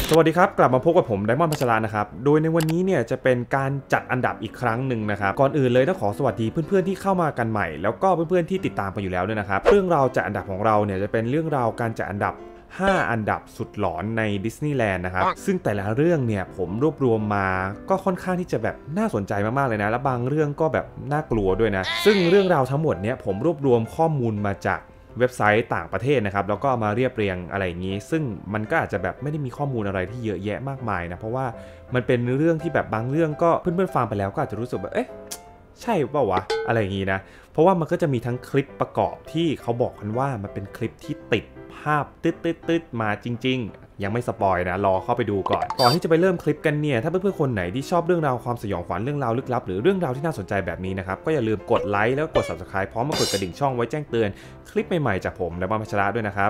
สวัสดีครับกลับมาพบกับผมไดมอนด์พัชรานะครับโดยในวันนี้เนี่ยจะเป็นการจัดอันดับอีกครั้งหนึ่งนะครับก่อนอื่นเลยต้องขอสวัสดีเพื่อนๆที่เข้ามากันใหม่แล้วก็เพื่อนๆที่ติดตามไปอยู่แล้วด้วยนะครับเรื่องราวจัดอันดับของเราเนี่ยจะเป็นเรื่องราวการจัดอันดับ5อันดับสุดหลอนในดิสนีย์แลนด์นะครับซึ่งแต่ละเรื่องเนี่ยผมรวบรวมมาก็ค่อนข้างที่จะแบบน่าสนใจมากๆเลยนะและบางเรื่องก็แบบน่ากลัวด้วยนะซึ่งเรื่องราวทั้งหมดเนี่ยผมรวบรวมข้อมูลมาจากเว็บไซต์ต่างประเทศนะครับแล้วก็มาเรียบเรียงอะไรอย่างนี้ซึ่งมันก็อาจจะแบบไม่ได้มีข้อมูลอะไรที่เยอะแยะมากมายนะเพราะว่ามันเป็นเรื่องที่แบบบางเรื่องก็เพื่อนๆฟังไปแล้วก็อาจจะรู้สึกแบบเอ๊ะใช่เปล่าวะอะไรอย่างนี้นะเพราะว่ามันก็จะมีทั้งคลิปประกอบที่เขาบอกกันว่ามันเป็นคลิปที่ติดภาพตึ๊ดมาจริงๆยังไม่สปอยนะรอเข้าไปดูก่อนที่จะไปเริ่มคลิปกันเนี่ยถ้าเพื่อนๆคนไหนที่ชอบเรื่องราวความสยองขวัญเรื่องราวลึกลับหรือเรื่องราวที่น่าสนใจแบบนี้นะครับก็อย่าลืมกดไลค์แล้วก็กด Subscribe พร้อมมากดกระดิ่งช่องไว้แจ้งเตือนคลิปใหม่ๆจากผมและบ้านพัชระด้วยนะครับ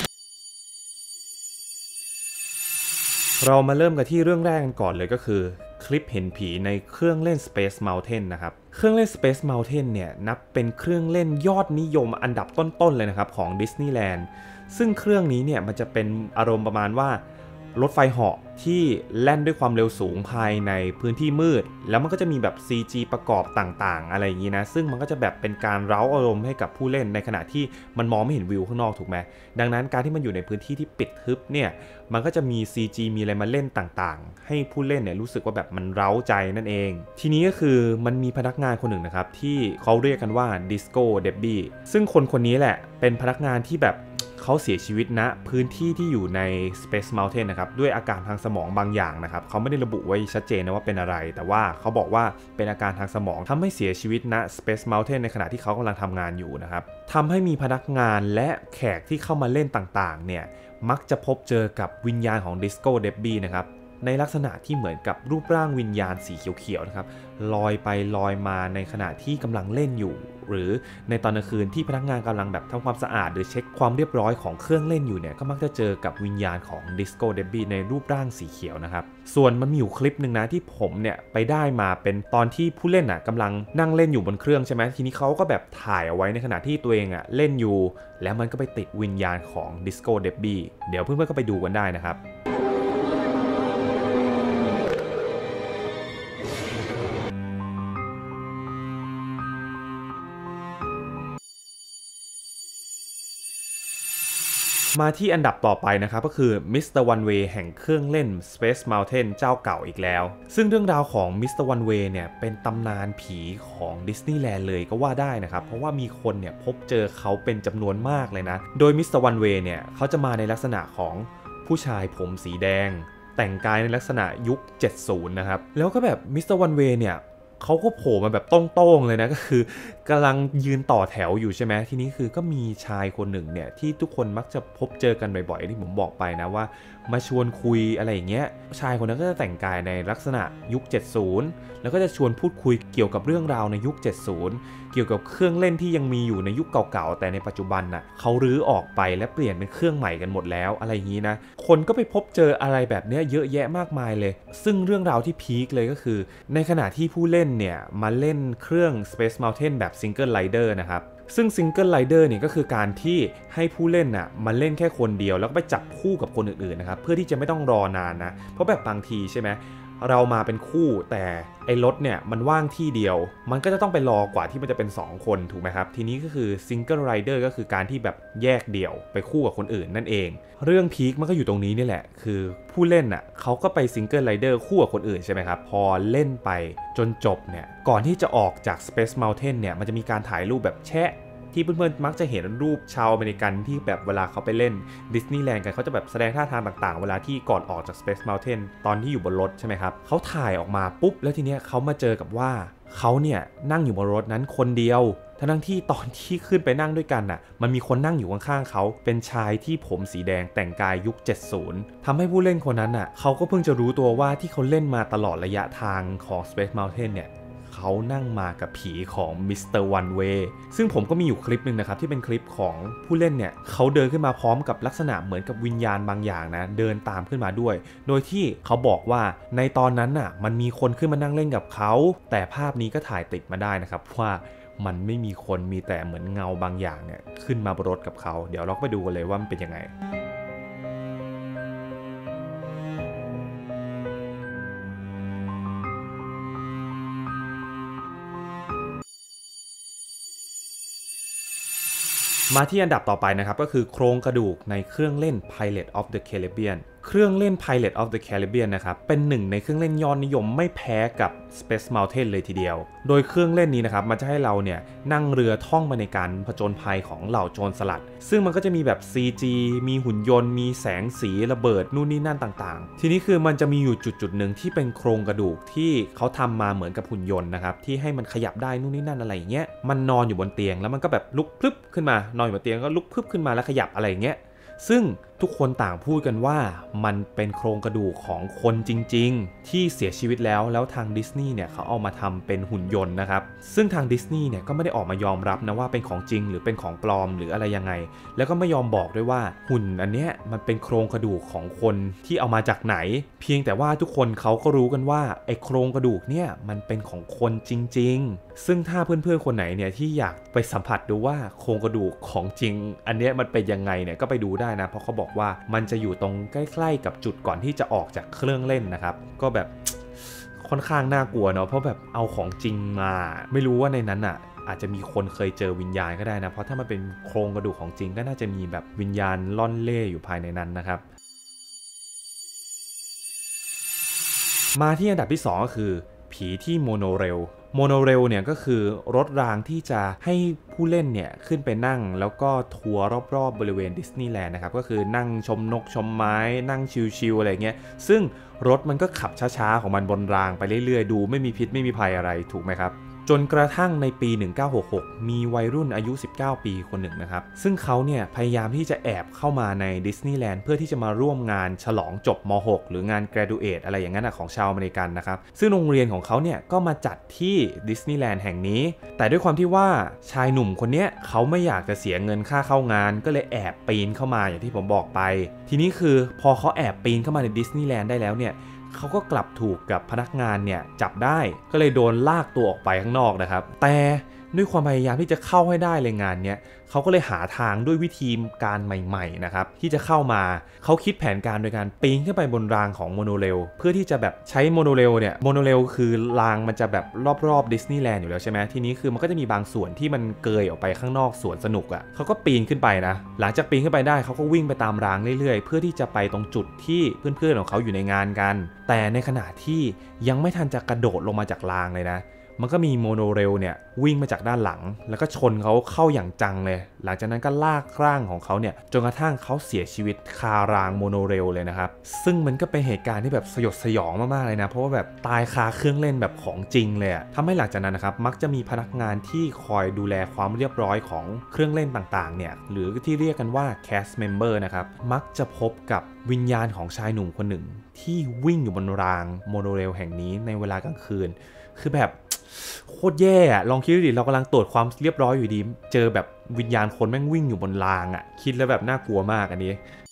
เรามาเริ่มกันที่เรื่องแรกกันก่อนเลยก็คือคลิปเห็นผีในเครื่องเล่น Space Mountain นะครับเครื่องเล่น Space Mountain เนี่ยนับเป็นเครื่องเล่นยอดนิยมอันดับต้นๆเลยนะครับของดิสนีย์แลนด์ซึ่งเครื่องนี้เนี่ยมันจะเป็นอารมณ์ประมาณว่ารถไฟเหาะที่แล่นด้วยความเร็วสูงภายในพื้นที่มืดแล้วมันก็จะมีแบบ CG ประกอบต่างๆอะไรอย่างนี้นะซึ่งมันก็จะแบบเป็นการเร้าอารมณ์ให้กับผู้เล่นในขณะที่มันมองไม่เห็นวิวข้างนอกถูกไหมดังนั้นการที่มันอยู่ในพื้นที่ที่ปิดทึบเนี่ยมันก็จะมี CG มีอะไรมาเล่นต่างๆให้ผู้เล่นเนี่ยรู้สึกว่าแบบมันเร้าใจนั่นเองทีนี้ก็คือมันมีพนักงานคนหนึ่งนะครับที่เขาเรียกกันว่า Disco Debbie ซึ่งคนนี้แหละเป็นพนักงานที่แบบเขาเสียชีวิตณพื้นที่ที่อยู่ใน Space Mountain นะครับด้วยอาการทางสมองบางอย่างนะครับเขาไม่ได้ระบุไว้ชัดเจนนะว่าเป็นอะไรแต่ว่าเขาบอกว่าเป็นอาการทางสมองทำให้เสียชีวิตณ Space Mountain ในขณะที่เขากำลังทำงานอยู่นะครับทำให้มีพนักงานและแขกที่เข้ามาเล่นต่างๆเนี่ยมักจะพบเจอกับวิญญาณของ Disco Debbie นะครับในลักษณะที่เหมือนกับรูปร่างวิญญาณสีเขียวๆนะครับลอยไปลอยมาในขณะที่กำลังเล่นอยู่หรือในตอนกลางคืนที่พนักงานกำลังแบบทำความสะอาดหรือเช็คความเรียบร้อยของเครื่องเล่นอยู่เนี่ยก็มักจะเจอกับวิญญาณของ Disco Debbie ในรูปร่างสีเขียวนะครับส่วนมันมีอยู่คลิปหนึ่งนะที่ผมเนี่ยไปได้มาเป็นตอนที่ผู้เล่นกำลังนั่งเล่นอยู่บนเครื่องใช่ไหมทีนี้เขาก็แบบถ่ายเอาไว้ในขณะที่ตัวเองเล่นอยู่แล้วมันก็ไปติดวิญญาณของ Disco Debbie เดี๋ยวเพื่อนๆก็ไปดูกันได้นะครับมาที่อันดับต่อไปนะครับก็คือ Mr. One Way แห่งเครื่องเล่น Space Mountain เจ้าเก่าอีกแล้วซึ่งเรื่องราวของ Mr. One Way เนี่ยเป็นตำนานผีของดิสนีย์แลนด์เลยก็ว่าได้นะครับเพราะว่ามีคนเนี่ยพบเจอเขาเป็นจำนวนมากเลยนะโดย Mr. One Way เนี่ยเขาจะมาในลักษณะของผู้ชายผมสีแดงแต่งกายในลักษณะยุค 70 นะครับแล้วก็แบบ Mr. One Way เนี่ยเขาก็โผล่มาแบบโต้งๆเลยนะก็คือกำลังยืนต่อแถวอยู่ใช่ไหมทีนี้คือก็มีชายคนหนึ่งเนี่ยที่ทุกคนมักจะพบเจอกันบ่อยๆที่ผมบอกไปนะว่ามาชวนคุยอะไรอย่างเงี้ยชายคนนั้นก็จะแต่งกายในลักษณะยุค 70 แล้วก็จะชวนพูดคุยเกี่ยวกับเรื่องราวในยุค 70 เกี่ยวกับเครื่องเล่นที่ยังมีอยู่ในยุคเก่าๆแต่ในปัจจุบันน่ะเขารื้อออกไปและเปลี่ยนเป็นเครื่องใหม่กันหมดแล้วอะไรอย่างนี้นะคนก็ไปพบเจออะไรแบบนี้เยอะแยะมากมายเลยซึ่งเรื่องราวที่พีคเลยก็คือในขณะที่ผู้เล่นเนี่ยมาเล่นเครื่อง Space Mountain แบบ Single Rider นะครับซึ่ง Single Rider เนี่ยก็คือการที่ให้ผู้เล่นมาเล่นแค่คนเดียวแล้วก็ไปจับคู่กับคนอื่นๆนะครับเพื่อที่จะไม่ต้องรอนานนะเพราะแบบบางทีใช่ไหมเรามาเป็นคู่แต่ไอ้รถเนี่ยมันว่างที่เดียวมันก็จะต้องไปรอกว่าที่มันจะเป็น2คนถูกไหมครับทีนี้ก็คือ Single Rider ก็คือการที่แบบแยกเดี่ยวไปคู่กับคนอื่นนั่นเองเรื่องพีคมันก็อยู่ตรงนี้นี่แหละคือผู้เล่นเขาก็ไป Single Rider คู่กับคนอื่นใช่ไหมครับพอเล่นไปจนจบเนี่ยก่อนที่จะออกจาก Space Mountain เนี่ยมันจะมีการถ่ายรูปแบบแชะที่เพื่อนๆมักจะเห็นรูปชาวอเมริกันที่แบบเวลาเขาไปเล่นดิสนีย์แลนด์กันเขาจะแบบแสดงท่าทางต่างๆเวลาที่ก่อนออกจาก Space Mountain ตอนที่อยู่บนรถใช่ไหมครับเขาถ่ายออกมาปุ๊บแล้วทีเนี้ยเขามาเจอกับว่าเขาเนี่ยนั่งอยู่บนรถนั้นคนเดียวทั้งที่ตอนที่ขึ้นไปนั่งด้วยกันมันมีคนนั่งอยู่ข้างๆเขาเป็นชายที่ผมสีแดงแต่งกายยุค 70 ทำให้ผู้เล่นคนนั้นเขาก็เพิ่งจะรู้ตัวว่าที่เขาเล่นมาตลอดระยะทางของ Space Mountain เนี่ยเขานั่งมากับผีของ Mr. One Way ซึ่งผมก็มีอยู่คลิปหนึ่งนะครับที่เป็นคลิปของผู้เล่นเนี่ยเขาเดินขึ้นมาพร้อมกับลักษณะเหมือนกับวิญญาณบางอย่างนะเดินตามขึ้นมาด้วยโดยที่เขาบอกว่าในตอนนั้นมันมีคนขึ้นมานั่งเล่นกับเขาแต่ภาพนี้ก็ถ่ายติดมาได้นะครับว่ามันไม่มีคนมีแต่เหมือนเงาบางอย่างเนี่ยขึ้นมาบนรถกับเขาเดี๋ยวเราไปดูกันเลยว่ามันเป็นยังไงมาที่อันดับต่อไปนะครับก็คือโครงกระดูกในเครื่องเล่น Pirates of the Caribbean เครื่องเล่น Pirates of the Caribbean นะครับเป็นหนึ่งในเครื่องเล่นยอดนิยมไม่แพ้กับ Space Mountain เลยทีเดียวโดยเครื่องเล่นนี้นะครับมันจะให้เราเนี่ยนั่งเรือท่องไปในการผจญภัยของเหล่าโจรสลัดซึ่งมันก็จะมีแบบ CG มีหุ่นยนต์มีแสงสีระเบิดนู่นนี่นั่นต่างๆทีนี้คือมันจะมีอยู่จุดหนึ่งที่เป็นโครงกระดูกที่เขาทำมาเหมือนกับหุ่นยนต์นะครับที่ให้มันขยับได้นู่นนี่นั่นอะไรอย่างเงี้ยมันนอนอยู่บนเตียงแล้วมันก็แบบลุกพลึบขึ้นมานอนอยู่บนเตียงก็ลุกพลึบขึ้นมาแล้วขยับอะไรอย่างเงี้ยซึ่งทุกคนต่างพูดกันว่ามันเป็นโครงกระดูกของคนจริงๆที่เสียชีวิตแล้วทางดิสนีย์เนี่ยเขาเอามาทำเป็นหุ่นยนต์นะครับซึ่งทางดิสนีย์เนี่ยก็ไม่ได้ออกมายอมรับนะว่าเป็นของจริงหรือเป็นของปลอมหรืออะไรยังไงแล้วก็ไม่ยอมบอกด้วยว่าหุ่นอันเนี้ยมันเป็นโครงกระดูกของคนที่เอามาจากไหนเพียงแต่ว่าทุกคนเขาก็รู้กันว่าไอ้โครงกระดูกเนี่ยมันเป็นของคนจริงๆซึ่งถ้าเพื่อนๆคนไหนเนี่ยที่อยากไปสัมผัสดูว่าโครงกระดูกของจริงอันเนี้ยมันเป็นยังไงเนี่ยก็ไปดูได้นะเพราะเขาบอกว่ามันจะอยู่ตรงใกล้ๆกับจุดก่อนที่จะออกจากเครื่องเล่นนะครับก็แบบค่อนข้างน่ากลัวเนาะเพราะแบบเอาของจริงมาไม่รู้ว่าในนั้นอ่ะอาจจะมีคนเคยเจอวิญญาณก็ได้นะเพราะถ้ามันเป็นโครงกระดูกของจริงก็น่าจะมีแบบวิญญาณล่อนเล่อยู่ภายในนั้นนะครับมาที่อันดับที่2ก็คือผีที่โมโนเรลเนี่ยก็คือรถรางที่จะให้ผู้เล่นเนี่ยขึ้นไปนั่งแล้วก็ทัวร์รอบๆบริเวณดิสนีย์แลนด์นะครับก็คือนั่งชมนกชมไม้นั่งชิลๆอะไรเงี้ยซึ่งรถมันก็ขับช้าๆของมันบนรางไปเรื่อยๆดูไม่มีพิษไม่มีภัยอะไรถูกไหมครับจนกระทั่งในปี 1966 มีวัยรุ่นอายุ 19 ปีคนหนึ่งนะครับซึ่งเขาเนี่ยพยายามที่จะแอบเข้ามาในดิสนีย์แลนด์เพื่อที่จะมาร่วมงานฉลองจบม.6 หรืองาน graduate อะไรอย่างนั้นของชาวอเมริกันนะครับซึ่งโรงเรียนของเขาเนี่ยก็มาจัดที่ดิสนีย์แลนด์แห่งนี้แต่ด้วยความที่ว่าชายหนุ่มคนนี้เขาไม่อยากจะเสียเงินค่าเข้างานก็เลยแอบปีนเข้ามาอย่างที่ผมบอกไปทีนี้คือพอเขาแอบปีนเข้ามาในดิสนีย์แลนด์ได้แล้วเนี่ยเขาก็กลับถูกกับพนักงานเนี่ยจับได้ก็เลยโดนลากตัวออกไปข้างนอกนะครับแต่ด้วยความพยายามที่จะเข้าให้ได้เลยงานเนี้ยเขาก็เลยหาทางด้วยวิธีการใหม่ๆนะครับที่จะเข้ามาเขาคิดแผนการโดยการปีนขึ้นไปบนรางของโมโนเรลเพื่อที่จะแบบใช้โมโนเรลคือรางมันจะแบบรอบๆดิสนีย์แลนด์อยู่แล้วใช่ไหมทีนี้คือมันก็จะมีบางส่วนที่มันเกยออกไปข้างนอกสวนสนุกอ่ะเขาก็ปีนขึ้นไปนะหลังจากปีนขึ้นไปได้เขาก็วิ่งไปตามรางเรื่อยๆเพื่อที่จะไปตรงจุดที่เพื่อนๆของเขาอยู่ในงานกันแต่ในขณะที่ยังไม่ทันจะกระโดดลงมาจากรางเลยนะมันก็มีโมโนเรลเนี่ยวิ่งมาจากด้านหลังแล้วก็ชนเขาเข้าอย่างจังเลยหลังจากนั้นก็ลากร่างของเขาเนี่ยจนกระทั่งเขาเสียชีวิตคารางโมโนเรลเลยนะครับซึ่งมันก็เป็นเหตุการณ์ที่แบบสยดสยองมากๆเลยนะเพราะว่าแบบตายคาเครื่องเล่นแบบของจริงเลยทำให้หลังจากนั้นนะครับมักจะมีพนักงานที่คอยดูแลความเรียบร้อยของเครื่องเล่นต่างๆเนี่ยหรือที่เรียกกันว่า cast member นะครับมักจะพบกับวิญญาณของชายหนุ่มคนหนึ่งที่วิ่งอยู่บนรางโมโนเรลแห่งนี้ในเวลากลางคืนคือแบบโคตรแย่อะลองคิดดูดิเรากำลังตรวจความเรียบร้อยอยู่ดีเจอแบบวิญญาณคนแม่งวิ่งอยู่บนรางอะคิดแล้วแบบน่ากลัวมากอันนี้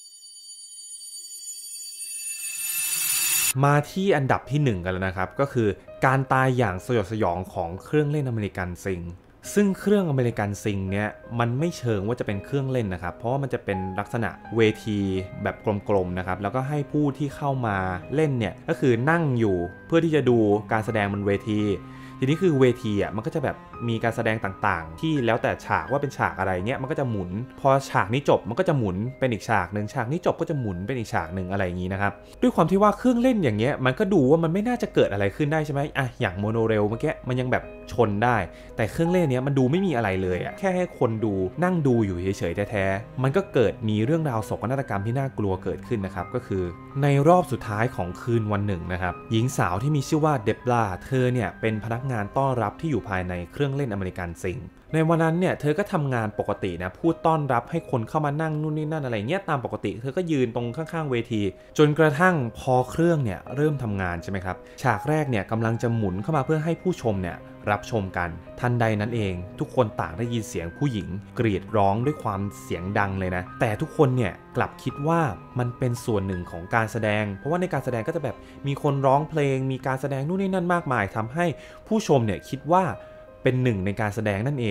มาที่อันดับที่1กันแล้วนะครับก็คือการตายอย่างสยดสยองของเครื่องเล่นอเมริกันซิงซึ่งเครื่องอเมริกันซิงเนี่ยมันไม่เชิงว่าจะเป็นเครื่องเล่นนะครับเพราะว่ามันจะเป็นลักษณะเวทีแบบกลมๆนะครับแล้วก็ให้ผู้ที่เข้ามาเล่นเนี่ยก็คือนั่งอยู่เพื่อที่จะดูการแสดงบนเวทีทีนี้คือเวทีอ่ะมันก็จะแบบมีการแสดงต่างๆที่แล้วแต่ฉากว่าเป็นฉากอะไรเงี้ยมันก็จะหมุนพอฉากนี้จบมันก็จะหมุนเป็นอีกฉากหนึ่งฉากนี้จบก็จะหมุนเป็นอีกฉากหนึ่งอะไรอย่างนี้นะครับด้วยความที่ว่าเครื่องเล่นอย่างเงี้ยมันก็ดูว่ามันไม่น่าจะเกิดอะไรขึ้นได้ใช่ไหมอ่ะอย่างโมโนเรลเมื่อกี้มันยังแบบชนได้แต่เครื่องเล่นเนี้ยมันดูไม่มีอะไรเลยอ่ะแค่ให้คนดูนั่งดูอยู่เฉยๆแท้ๆมันก็เกิดมีเรื่องราวโศกนาฏกรรมที่น่ากลัวเกิดขึ้นนะครับก็คือในรอบสุดท้ายของคืนวันหนึ่งนะครับหญิงสาวที่มีชื่อว่าเดบราเธอเนี่ยเป็นพนักงานต้อนรับที่อยู่ภายในเครื่องเล่นอเมริกันซิงในวันนั้นเนี่ยเธอก็ทำงานปกตินะพูดต้อนรับให้คนเข้ามานั่งนู่นนี่นั่นอะไรเงี้ยตามปกติเธอก็ยืนตรงข้างๆเวทีจนกระทั่งพอเครื่องเนี่ยเริ่มทำงานใช่ไหมครับฉากแรกเนี่ยกำลังจะหมุนเข้ามาเพื่อให้ผู้ชมเนี่ยรับชมกันทันใดนั้นเองทุกคนต่างได้ยินเสียงผู้หญิงกรีดร้องด้วยความเสียงดังเลยนะแต่ทุกคนเนี่ยกลับคิดว่ามันเป็นส่วนหนึ่งของการแสดงเพราะว่าในการแสดงก็จะแบบมีคนร้องเพลงมีการแสดงนู่นนี่นั่นมากมายทำให้ผู้ชมเนี่ยคิดว่าเป็นหนึ่งในการแสดงนั่นเอง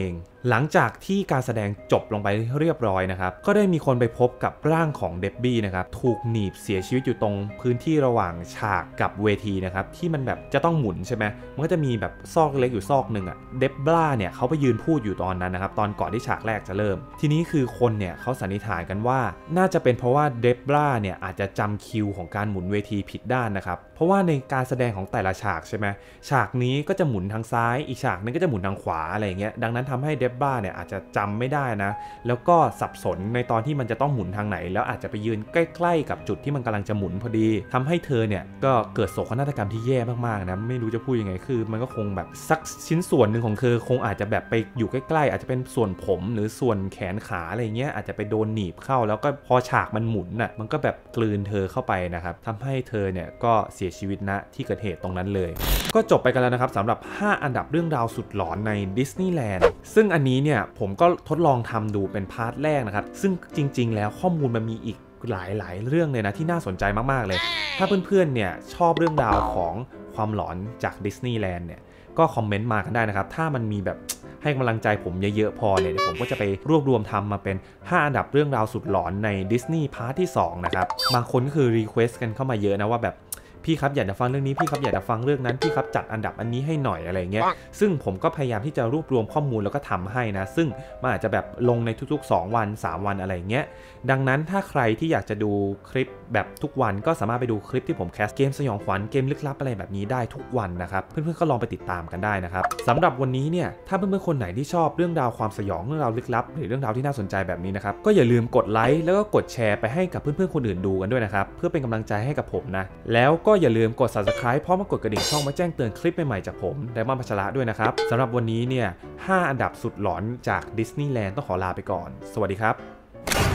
หลังจากที่การแสดงจบลงไปเรียบร้อยนะครับก็ได้มีคนไปพบกับร่างของเดบบี้นะครับถูกหนีบเสียชีวิตอยู่ตรงพื้นที่ระหว่างฉากกับเวทีนะครับที่มันแบบจะต้องหมุนใช่ไหมมันก็จะมีแบบซอกเล็กอยู่ซอกหนึ่งอะเดบบ้าเนี่ยเขาไปยืนพูดอยู่ตอนนั้นนะครับตอนก่อนที่ฉากแรกจะเริ่มทีนี้คือคนเนี่ยเขาสันนิษฐานกันว่าน่าจะเป็นเพราะว่าเดบบ้าเนี่ยอาจจะจำคิวของการหมุนเวทีผิดด้านนะครับเพราะว่าในการแสดงของแต่ละฉากใช่ไหมฉากนี้ก็จะหมุนทางซ้ายอีกฉากนึงก็จะหมุนทางขวาอะไรเงี้ยดังนั้นทำให้เดบบ้าเนี่ยอาจจะจำไม่ได้นะแล้วก็สับสนในตอนที่มันจะต้องหมุนทางไหนแล้วอาจจะไปยืนใกล้ๆกับจุดที่มันกำลังจะหมุนพอดีทำให้เธอเนี่ยก็เกิดโศกนาฏกรรมที่แย่มากๆนะไม่รู้จะพูดยังไงคือมันก็คงแบบสักชิ้นส่วนหนึ่งของเธอคงอาจจะแบบไปอยู่ใกล้ๆอาจจะเป็นส่วนผมหรือส่วนแขนขาอะไรเงี้ยอาจจะไปโดนหนีบเข้าแล้วก็พอฉากมันหมุนน่ะมันก็แบบกลืนเธอเข้าไปนะครับทำให้เธอเนี่ยก็เสียชีวิตณที่เกิดเหตุตรงนั้นเลยก็จบไปกันแล้วนะครับสำหรับ5อันดับเรื่องราวสุดหลอนในดิสนีย์แลนด์ซึ่งอันนี้เนี่ยผมก็ทดลองทำดูเป็นพาร์ทแรกนะครับซึ่งจริงๆแล้วข้อมูลมันมีอีกหลายๆเรื่องเลยนะที่น่าสนใจมากๆเลยถ้าเพื่อนๆเนี่ยชอบเรื่องราวของความหลอนจากดิสนีย์แลนด์เนี่ยก็คอมเมนต์มากันได้นะครับถ้ามันมีแบบให้กำลังใจผมเยอะๆพอเนี่ยเดี๋ยวผมก็จะไปรวบรวมทำมาเป็น5อันดับเรื่องราวสุดหลอนในดิสนีย์พาร์ทที่2นะครับบางคนก็คือรีเควสต์กันเข้ามาเยอะนะว่าแบบพี่ครับอยากจะฟังเรื่องนี้พี่ครับอยากจะฟังเรื่องนั้นพี่ครับจัดอันดับอันนี้ให้หน่อยอะไรเงี้ยซึ่งผมก็พยายามที่จะรวบรวมข้อมูลแล้วก็ทำให้นะซึ่งมันอาจจะแบบลงในทุกๆ2วัน3วันอะไรเงี้ยดังนั้นถ้าใครที่อยากจะดูคลิปแบบทุกวันก็สามารถไปดูคลิปที่ผมแคสเกมสยองขวัญเกมลึกลับอะไรแบบนี้ได้ทุกวันนะครับเพื่อนๆก็ลองไปติดตามกันได้นะครับสำหรับวันนี้เนี่ยถ้าเพื่อนๆคนไหนที่ชอบเรื่องราวความสยองเรื่องราวลึกลับหรือเรื่องราวที่น่าสนใจแบบนี้นะครับก็อย่าลืมกดไลค์แล้วก็กดแชร์ไปให้กับเพื่อนๆคนอื่นดูกันด้วยนะครับเพื่อเป็นกำลังใจให้กับผมนะแล้วก็อย่าลืมกด Subscribe พร้อมกดกระดิ่งช่องมาแจ้งเตือนคลิปใหม่ๆจากผมไดมอนด์ พัชระด้วยนะครับสำหรับวันนี้เนี่ย5อันดับสุดหลอนจากดิสนีย์แลนด์ต้องขอลาไปก่อนสวัสดีครับ